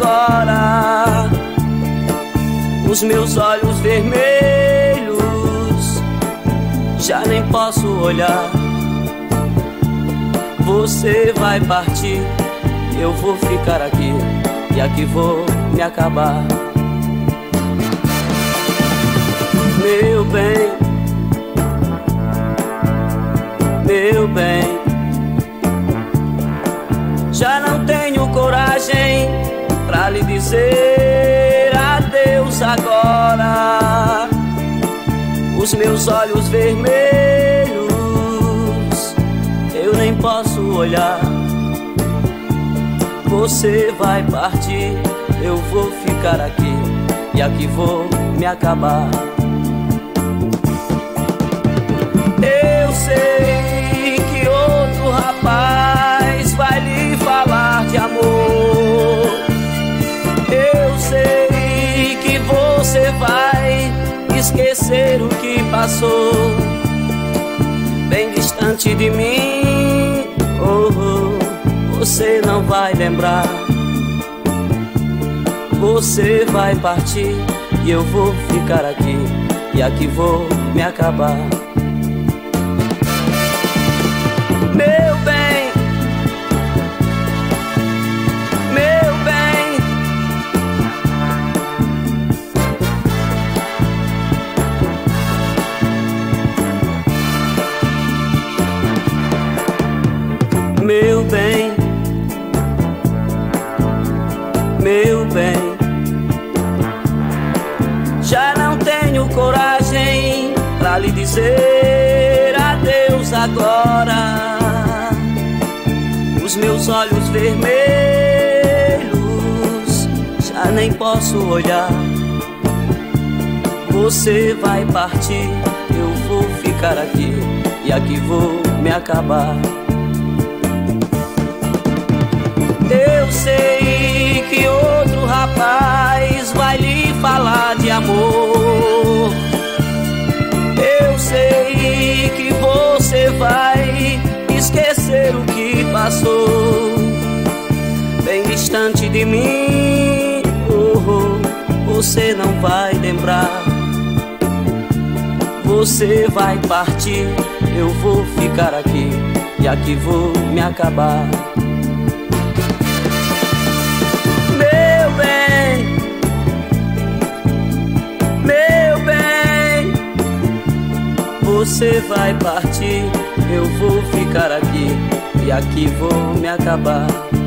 agora. Os meus olhos vermelhos já nem posso olhar. Você vai partir, eu vou ficar aqui, e aqui vou me acabar. Meu bem, meu bem, já não tenho coragem pra lhe dizer adeus agora. Os meus olhos vermelhos eu nem posso olhar. Você vai partir, eu vou ficar aqui, e aqui vou me acabar. Eu sei que outro rapaz vai lhe falar de amor. Eu sei que você vai esquecer o que passou, bem distante de mim. Você não vai lembrar. Você vai partir e eu vou ficar aqui, e aqui vou me acabar. Meu bem, meu bem, meu bem, meu bem, já não tenho coragem pra lhe dizer adeus agora. Os meus olhos vermelhos já nem posso olhar. Você vai partir, eu vou ficar aqui, e aqui vou me acabar. Eu sei que outro rapaz vai lhe falar de amor. Eu sei que você vai esquecer o que passou, bem distante de mim. Você não vai lembrar. Você vai partir, eu vou ficar aqui, e aqui vou me acabar. Meu bem, meu bem, você vai partir, eu vou ficar aqui, e aqui vou me acabar.